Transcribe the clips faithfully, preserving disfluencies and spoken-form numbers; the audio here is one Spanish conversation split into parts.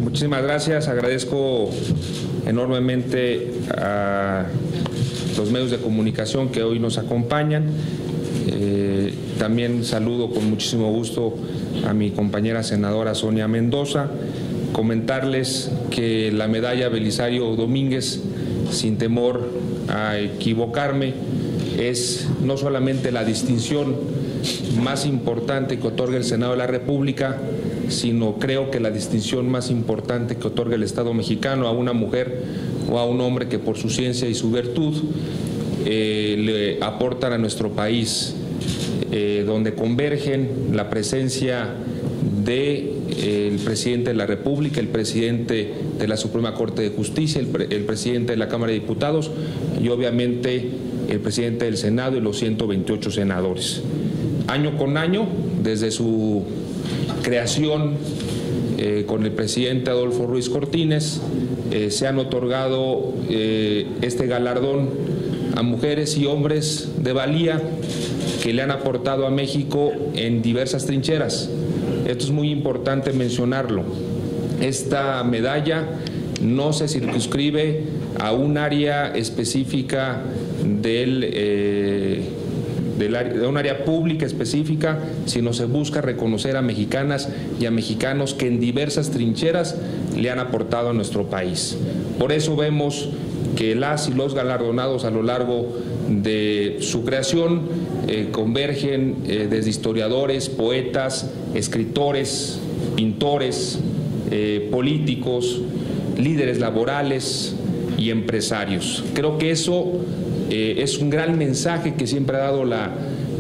Muchísimas gracias, agradezco enormemente a los medios de comunicación que hoy nos acompañan. Eh, también saludo con muchísimo gusto a mi compañera senadora Sonia Mendoza. Comentarles que la medalla Belisario Domínguez, sin temor a equivocarme, es no solamente la distinción más importante que otorga el Senado de la República, sino creo que la distinción más importante que otorga el Estado mexicano a una mujer o a un hombre que por su ciencia y su virtud eh, le aportan a nuestro país, eh, donde convergen la presencia de eh, el presidente de la República, el presidente de la Suprema Corte de Justicia, el, pre el presidente de la Cámara de Diputados y obviamente el presidente del Senado y los ciento veintiocho senadores. Año con año, desde su creación eh, con el presidente Adolfo Ruiz Cortines, eh, se han otorgado eh, este galardón a mujeres y hombres de valía que le han aportado a México en diversas trincheras. Esto es muy importante mencionarlo. Esta medalla no se circunscribe a un área específica del, eh, del área, de un área pública específica, sino se busca reconocer a mexicanas y a mexicanos que en diversas trincheras le han aportado a nuestro país. Por eso vemos que las y los galardonados a lo largo de su creación eh, convergen eh, desde historiadores, poetas, escritores, pintores, eh, políticos, líderes laborales y empresarios. Creo que eso eh, es un gran mensaje que siempre ha dado la,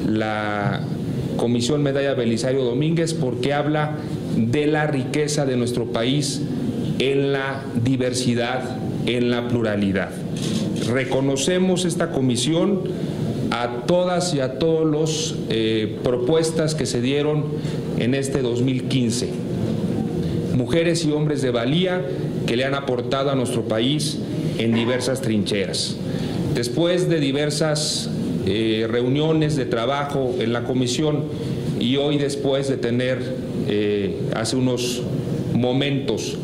la Comisión Medalla Belisario Domínguez, porque habla de la riqueza de nuestro país en la diversidad, en la pluralidad. Reconocemos esta comisión a todas y a todos los eh, propuestas que se dieron en este dos mil quince. Mujeres y hombres de valía que le han aportado a nuestro país en diversas trincheras. Después de diversas eh, reuniones de trabajo en la comisión y hoy después de tener eh, hace unos momentos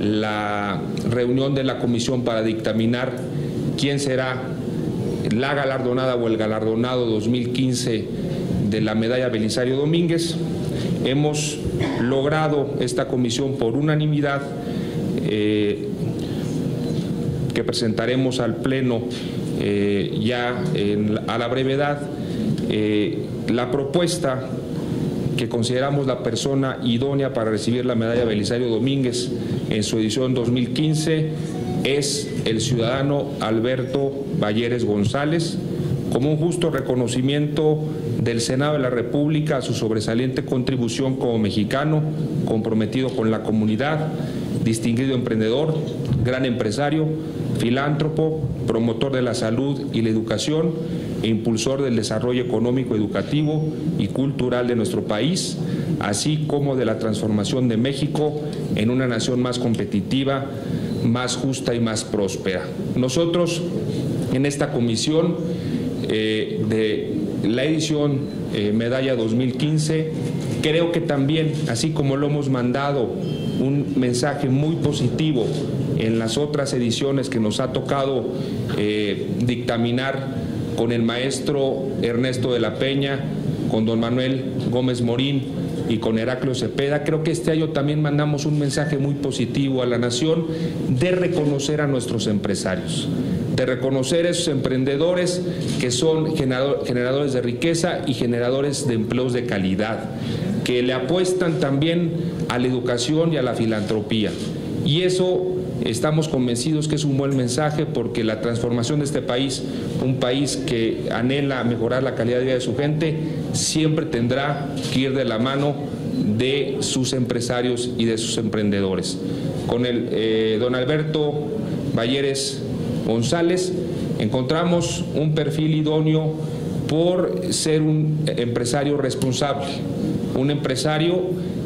la reunión de la comisión para dictaminar quién será la galardonada o el galardonado dos mil quince de la medalla Belisario Domínguez, hemos logrado esta comisión por unanimidad eh, que presentaremos al Pleno eh, ya en, a la brevedad eh, la propuesta que consideramos la persona idónea para recibir la medalla Belisario Domínguez en su edición dos mil quince es el ciudadano Alberto Balleres González, como un justo reconocimiento del Senado de la República a su sobresaliente contribución como mexicano, comprometido con la comunidad, distinguido emprendedor, gran empresario, filántropo, promotor de la salud y la educación e impulsor del desarrollo económico, educativo y cultural de nuestro país, así como de la transformación de México en una nación más competitiva, más justa y más próspera. Nosotros en esta comisión eh, de la edición eh, Medalla dos mil quince, creo que también, así como lo hemos mandado un mensaje muy positivo en las otras ediciones que nos ha tocado eh, dictaminar con el maestro Ernesto de la Peña, con don Manuel Gómez Morín y con Heraclio Cepeda, creo que este año también mandamos un mensaje muy positivo a la nación de reconocer a nuestros empresarios, de reconocer a esos emprendedores que son generadores de riqueza y generadores de empleos de calidad, que le apuestan también a la educación y a la filantropía. Y eso estamos convencidos que es un buen mensaje, porque la transformación de este país, un país que anhela mejorar la calidad de vida de su gente, siempre tendrá que ir de la mano de sus empresarios y de sus emprendedores. Con el eh, don Alberto Balleres González encontramos un perfil idóneo por ser un empresario responsable, un empresario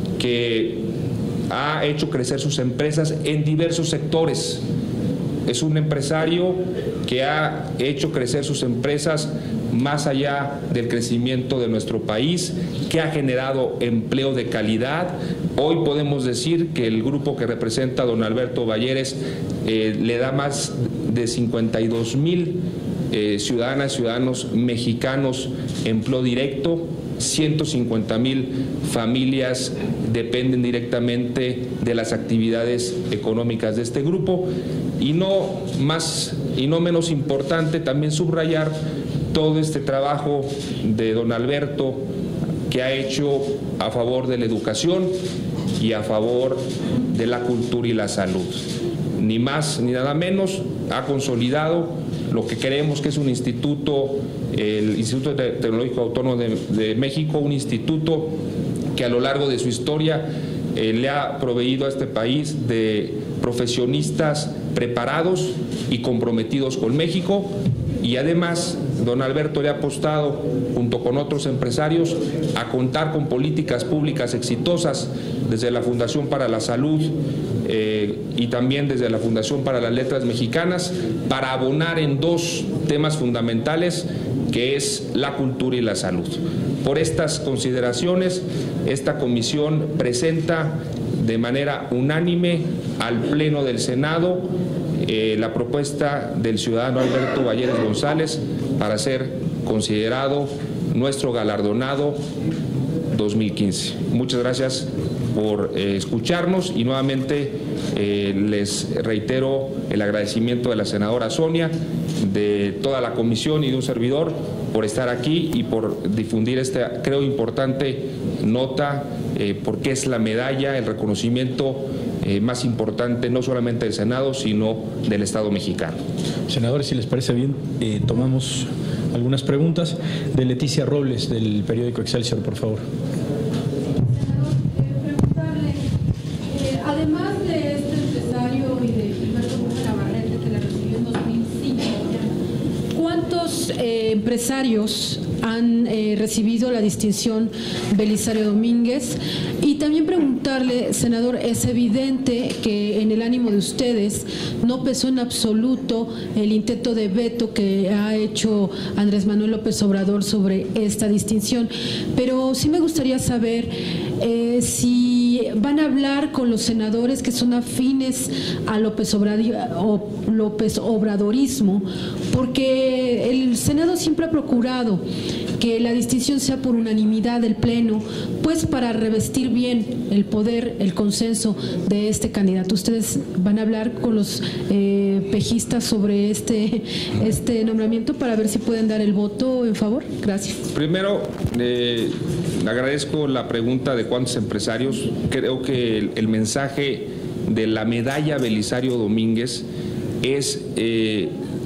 que ha hecho crecer sus empresas en diversos sectores. Es un empresario que ha hecho crecer sus empresas más allá del crecimiento de nuestro país, que ha generado empleo de calidad, Hoy podemos decir que el grupo que representa a don Alberto Balleres eh, le da más de cincuenta y dos mil eh, ciudadanas y ciudadanos mexicanos empleo directo, ciento cincuenta mil familias dependen directamente de las actividades económicas de este grupo, y no más y no menos importante también subrayar todo este trabajo de don Alberto que ha hecho a favor de la educación y a favor de la cultura y la salud. Ni más ni nada menos, ha consolidado lo que creemos que es un instituto, el Instituto Tecnológico Autónomo de, de México, un instituto que a lo largo de su historia eh, le ha proveído a este país de profesionistas preparados y comprometidos con México, y además don Alberto le ha apostado, junto con otros empresarios, a contar con políticas públicas exitosas desde la Fundación para la Salud eh, y también desde la Fundación para las Letras Mexicanas, para abonar en dos temas fundamentales, que es la cultura y la salud. Por estas consideraciones, esta comisión presenta de manera unánime al Pleno del Senado eh, la propuesta del ciudadano Alberto Balleres González para ser considerado nuestro galardonado dos mil quince. Muchas gracias por eh, escucharnos, y nuevamente eh, les reitero el agradecimiento de la senadora Sonia, de toda la comisión y de un servidor por estar aquí y por difundir esta, creo, importante nota, eh, porque es la medalla, el reconocimiento eh, más importante, no solamente del Senado, sino del Estado mexicano. Senadores, si les parece bien, eh, tomamos algunas preguntas. De Leticia Robles, del periódico Excelsior, por favor. Además de este empresario y de Gilberto Navarrete, que la recibió en dos mil cinco, ¿cuántos eh, empresarios han eh, recibido la distinción Belisario Domínguez? Y también preguntarle, senador, es evidente que en el ánimo de ustedes no pesó en absoluto el intento de veto que ha hecho Andrés Manuel López Obrador sobre esta distinción, pero sí me gustaría saber eh, si van a hablar con los senadores que son afines a López Obrador, López Obradorismo, porque el Senado siempre ha procurado que la distinción sea por unanimidad del Pleno, pues para revestir bien el poder, el consenso de este candidato. ¿Ustedes van a hablar con los eh, pejistas sobre este, este nombramiento para ver si pueden dar el voto en favor? Gracias. Primero, eh, agradezco la pregunta de cuántos empresarios. Creo que el, el mensaje de la medalla Belisario Domínguez es eh,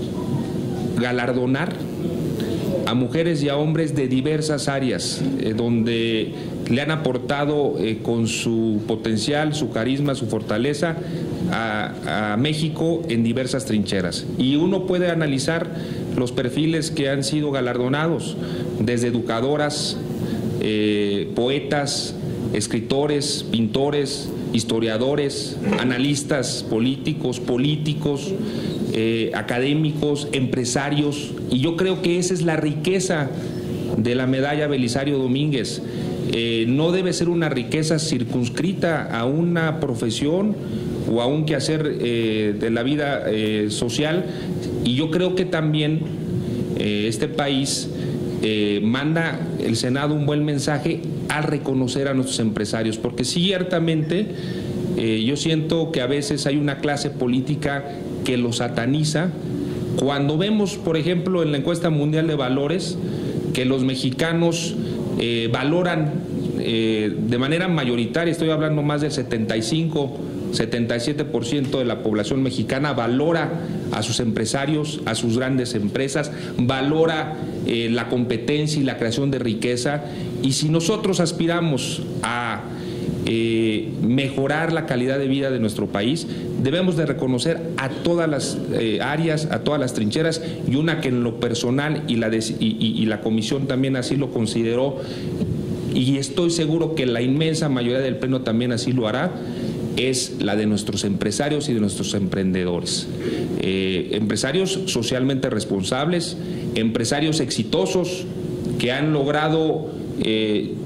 galardonar a mujeres y a hombres de diversas áreas, eh, donde le han aportado eh, con su potencial, su carisma, su fortaleza a, a México en diversas trincheras. Y uno puede analizar los perfiles que han sido galardonados, desde educadoras, eh, poetas, escritores, pintores, historiadores, analistas políticos, políticos, eh, académicos, empresarios, y yo creo que esa es la riqueza de la medalla Belisario Domínguez. Eh, no debe ser una riqueza circunscrita a una profesión o a un quehacer eh, de la vida eh, social, y yo creo que también eh, este país eh, manda el Senado un buen mensaje al reconocer a nuestros empresarios, porque ciertamente eh, yo siento que a veces hay una clase política que los sataniza. Cuando vemos, por ejemplo, en la encuesta mundial de valores, que los mexicanos eh, valoran eh, de manera mayoritaria, estoy hablando más del setenta y cinco, setenta y siete por ciento de la población mexicana valora a sus empresarios, a sus grandes empresas, valora eh, la competencia y la creación de riqueza. Y si nosotros aspiramos a eh, mejorar la calidad de vida de nuestro país, debemos de reconocer a todas las eh, áreas, a todas las trincheras, y una que en lo personal y la, de, y, y, y la comisión también así lo consideró, y estoy seguro que la inmensa mayoría del Pleno también así lo hará, es la de nuestros empresarios y de nuestros emprendedores. Eh, empresarios socialmente responsables, empresarios exitosos que han logrado eh,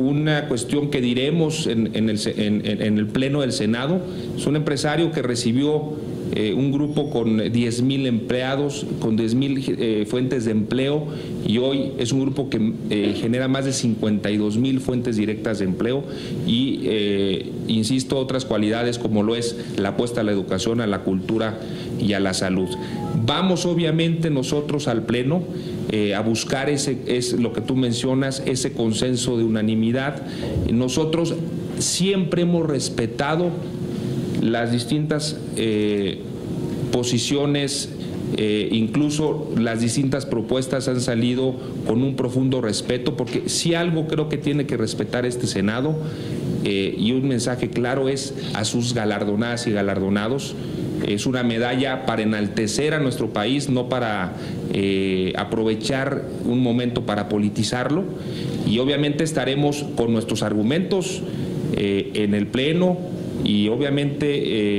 una cuestión que diremos en, en, el, en, en el Pleno del Senado. Es un empresario que recibió eh, un grupo con diez mil empleados, con diez mil eh, fuentes de empleo, y hoy es un grupo que eh, genera más de cincuenta y dos mil fuentes directas de empleo y, eh, insisto, otras cualidades como lo es la apuesta a la educación, a la cultura y a la salud. Vamos obviamente nosotros al Pleno eh, a buscar ese, es lo que tú mencionas, ese consenso de unanimidad. Nosotros siempre hemos respetado las distintas eh, posiciones, eh, incluso las distintas propuestas han salido con un profundo respeto, porque si algo creo que tiene que respetar este Senado, eh, y un mensaje claro es a sus galardonadas y galardonados. Es una medalla para enaltecer a nuestro país, no para eh, aprovechar un momento para politizarlo, y obviamente estaremos con nuestros argumentos eh, en el Pleno y obviamente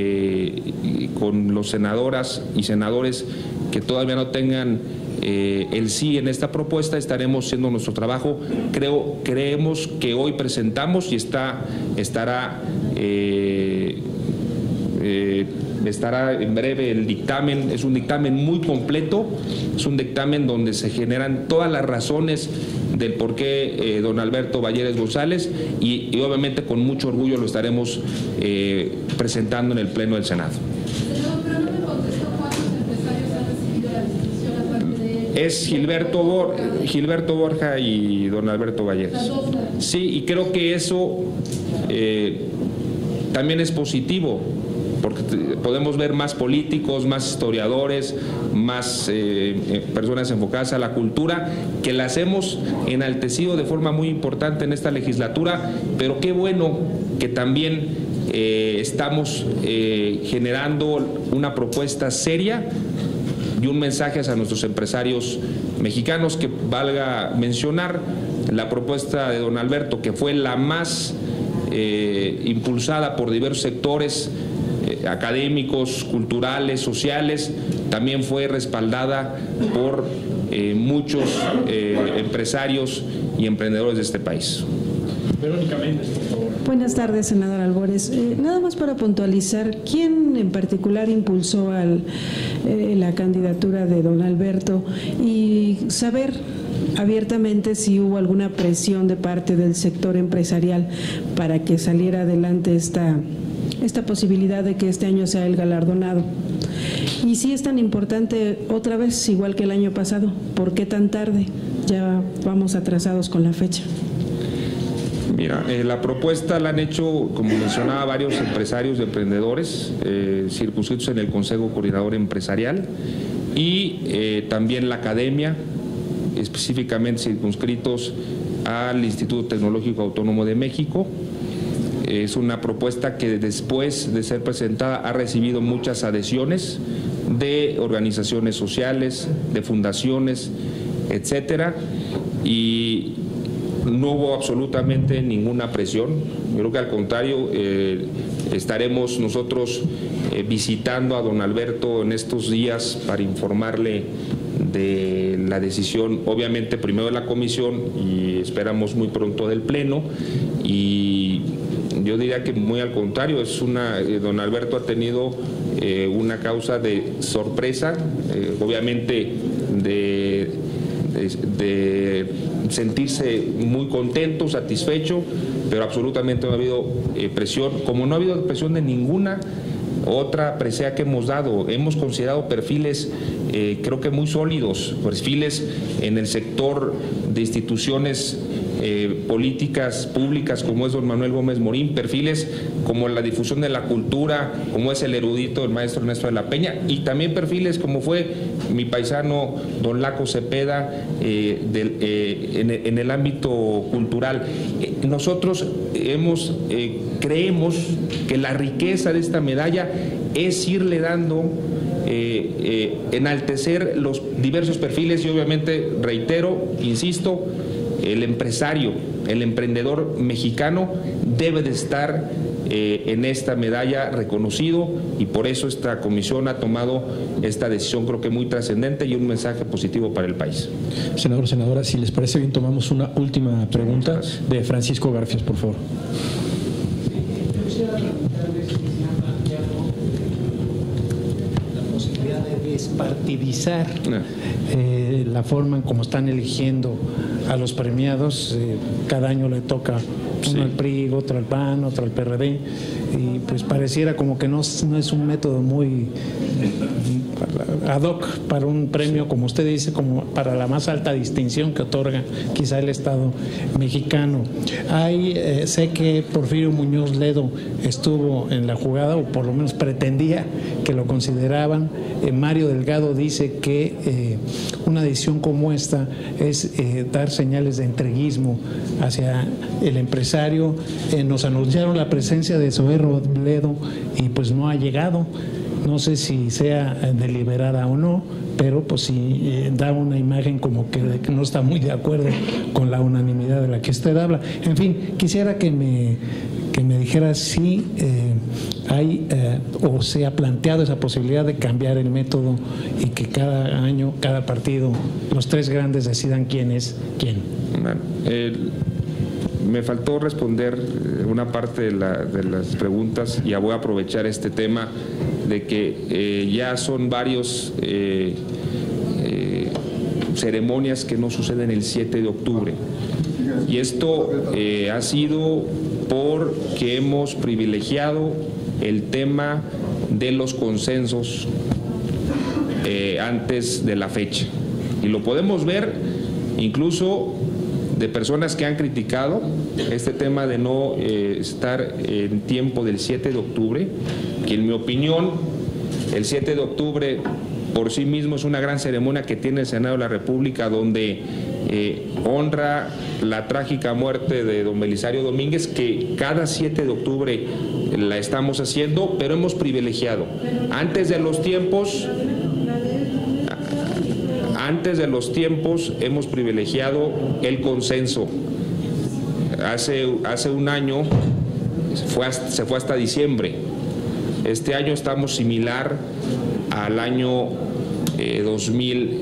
eh, con los senadoras y senadores que todavía no tengan eh, el sí en esta propuesta. Estaremos haciendo nuestro trabajo. Creo, creemos que hoy presentamos y está, estará eh, eh, estará en breve el dictamen. Es un dictamen muy completo, es un dictamen donde se generan todas las razones del por qué eh, don Alberto Balleres González, y, y obviamente con mucho orgullo lo estaremos eh, presentando en el Pleno del Senado. Pero no me contestó cuántos empresarios han recibido la distinción aparte de él. Es Gilberto, Bor Gilberto Borja y don Alberto Balleres. Sí, y creo que eso eh, también es positivo, porque podemos ver más políticos, más historiadores, más eh, personas enfocadas a la cultura, que las hemos enaltecido de forma muy importante en esta legislatura, pero qué bueno que también eh, estamos eh, generando una propuesta seria y un mensaje a nuestros empresarios mexicanos, que valga mencionar la propuesta de don Alberto, que fue la más eh, impulsada por diversos sectores académicos, culturales, sociales, también fue respaldada por eh, muchos eh, empresarios y emprendedores de este país. Verónica Méndez, por favor. Buenas tardes, senador Albores. Eh, nada más para puntualizar, ¿quién en particular impulsó al, eh, la candidatura de don Alberto? Y saber abiertamente si hubo alguna presión de parte del sector empresarial para que saliera adelante esta esta posibilidad de que este año sea el galardonado. Y si es tan importante otra vez, igual que el año pasado, ¿por qué tan tarde? Ya vamos atrasados con la fecha. Mira, eh, la propuesta la han hecho, como mencionaba, varios empresarios y emprendedores eh, circunscritos en el Consejo Coordinador Empresarial, y eh, también la academia, específicamente circunscritos al Instituto Tecnológico Autónomo de México. Es una propuesta que después de ser presentada ha recibido muchas adhesiones de organizaciones sociales, de fundaciones, etcétera, y no hubo absolutamente ninguna presión. Yo creo que al contrario, eh, estaremos nosotros eh, visitando a don Alberto en estos días para informarle de la decisión, obviamente primero de la comisión y esperamos muy pronto del Pleno. Y yo diría que muy al contrario, es una, eh, don Alberto ha tenido eh, una causa de sorpresa, eh, obviamente de, de, de sentirse muy contento, satisfecho, pero absolutamente no ha habido eh, presión, como no ha habido presión de ninguna otra presea que hemos dado. Hemos considerado perfiles eh, creo que muy sólidos, perfiles en el sector de instituciones Eh, políticas públicas como es don Manuel Gómez Morín, perfiles como la difusión de la cultura, como es el erudito el maestro Ernesto de la Peña, y también perfiles como fue mi paisano don Laco Cepeda eh, del, eh, en, en el ámbito cultural. Eh, nosotros hemos, eh, creemos que la riqueza de esta medalla es irle dando Eh, eh, enaltecer los diversos perfiles y obviamente, reitero, insisto, el empresario, el emprendedor mexicano debe de estar eh, en esta medalla reconocido, y por eso esta comisión ha tomado esta decisión, creo que muy trascendente y un mensaje positivo para el país. Senador, senadora, si les parece bien, tomamos una última pregunta de Francisco Garfias, por favor. La posibilidad de despartidizar No. eh, la forma en cómo están eligiendo a los premiados. Eh, cada año le toca uno Sí. al P R I, otro al P A N, otro al P R D, y pues pareciera como que no, no es un método muy ad hoc para un premio, como usted dice, como para la más alta distinción que otorga quizá el Estado mexicano. Hay, eh, sé que Porfirio Muñoz Ledo estuvo en la jugada, o por lo menos pretendía que lo consideraban. Eh, Mario Delgado dice que eh, una decisión como esta es eh, dar señales de entreguismo hacia el empresario. Eh, nos anunciaron la presencia de Zoé Robledo y pues no ha llegado. No sé si sea deliberada o no, pero pues sí eh, da una imagen como que, de que no está muy de acuerdo con la unanimidad de la que usted habla. En fin, quisiera que me, que me dijera si eh, hay eh, o se ha planteado esa posibilidad de cambiar el método y que cada año, cada partido, los tres grandes decidan quién es quién. Bueno, el, me faltó responder una parte de, la, de las preguntas, y ya voy a aprovechar este tema de que eh, ya son varios eh, eh, ceremonias que no suceden el siete de octubre, y esto eh, ha sido porque hemos privilegiado el tema de los consensos eh, antes de la fecha, y lo podemos ver incluso de personas que han criticado este tema de no eh, estar en tiempo del siete de octubre, que en mi opinión el siete de octubre por sí mismo es una gran ceremonia que tiene el Senado de la República, donde eh, honra la trágica muerte de don Belisario Domínguez, que cada siete de octubre la estamos haciendo, pero hemos privilegiado antes de los tiempos Antes de los tiempos hemos privilegiado el consenso. Hace, hace un año fue hasta, se fue hasta diciembre. Este año estamos similar al año eh, dos mil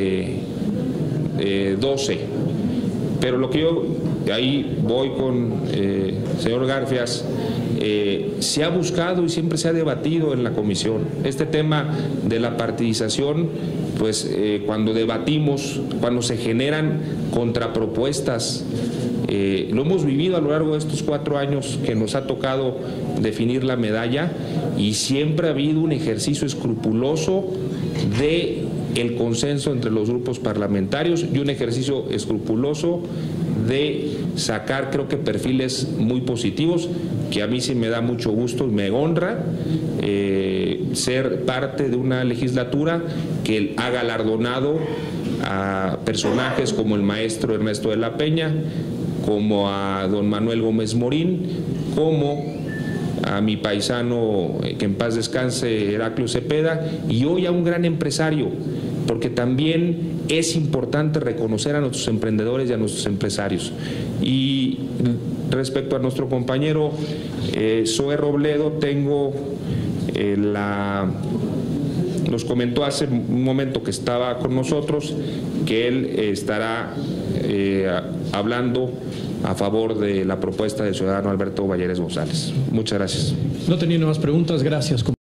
doce. Pero lo que yo, ahí voy con el eh, señor Garfias, eh, se ha buscado y siempre se ha debatido en la comisión este tema de la partidización. Pues eh, cuando debatimos, cuando se generan contrapropuestas, eh, lo hemos vivido a lo largo de estos cuatro años que nos ha tocado definir la medalla, y siempre ha habido un ejercicio escrupuloso de el consenso entre los grupos parlamentarios y un ejercicio escrupuloso de sacar, creo que, perfiles muy positivos, que a mí sí me da mucho gusto y me honra eh, ser parte de una legislatura que ha galardonado a personajes como el maestro Ernesto de la Peña, como a don Manuel Gómez Morín, como a mi paisano, eh, que en paz descanse, Heraclio Cepeda, y hoy a un gran empresario, porque también es importante reconocer a nuestros emprendedores y a nuestros empresarios. Y respecto a nuestro compañero eh, Zoé Robledo, tengo eh, la... nos comentó hace un momento que estaba con nosotros que él eh, estará eh, hablando a favor de la propuesta del ciudadano Alberto Valleres González. Muchas gracias. No tenía nuevas preguntas, gracias.